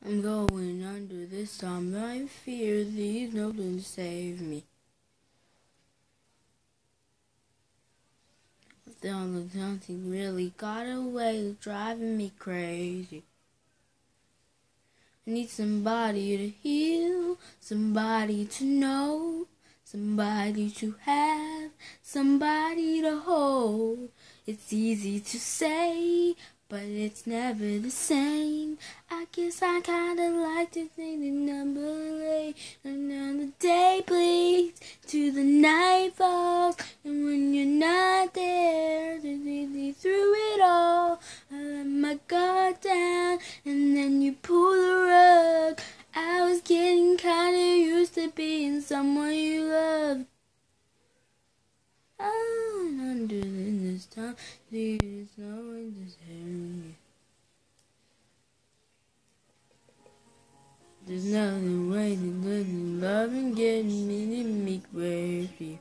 I'm going under this time. I fear there's no one to save me. Something really got away, driving me crazy. I need somebody to heal, somebody to know, somebody to have, somebody to hold. It's easy to say, but it's never the same. I guess I kinda like to think the number 8, and then the day bleeds to the night falls, and when you're not there, through it all, I let my guard down, and then you pull the rug. I was getting kinda used to being someone you loved. I'm under this time, there's no one to save me. There's nothing waiting, living, loving, getting me crazy.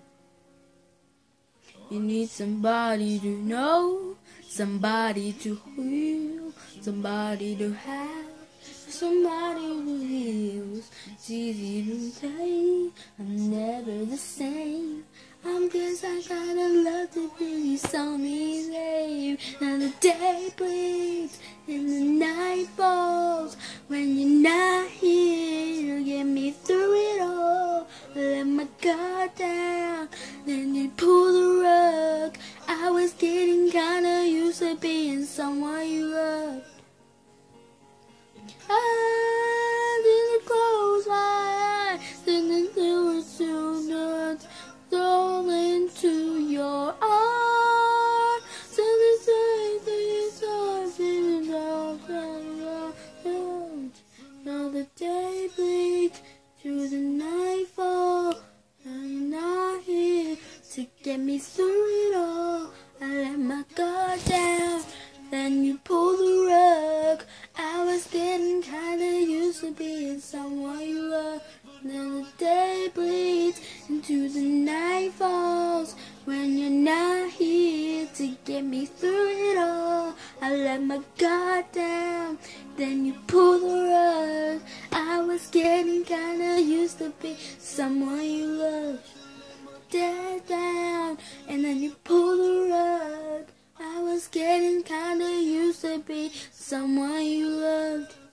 You need somebody to know, somebody to heal, somebody to have, somebody who heals. It's easy to say, I'm never the same. I guess I kinda love to be something safe. And the day bleeds and the night falls. When you're not here, you get me through it all. I let my guard down, then you pull the rug. I was getting kinda used to being someone you loved. I didn't close my eyes, didn't do it too much. All into your arms, so this way these arms didn't all come. Now the day bleeds through the nightfall, and you're not here to get me through it all. I let my guard down, then you pull the rug. I was getting kinda used to being someone you love. Then the day bleeds into the night falls. When you're not here to get me through it all, I let my guard down, then you pull the rug. I was getting kinda used to be someone you loved. Dead down, and then you pull the rug. I was getting kinda used to be someone you loved.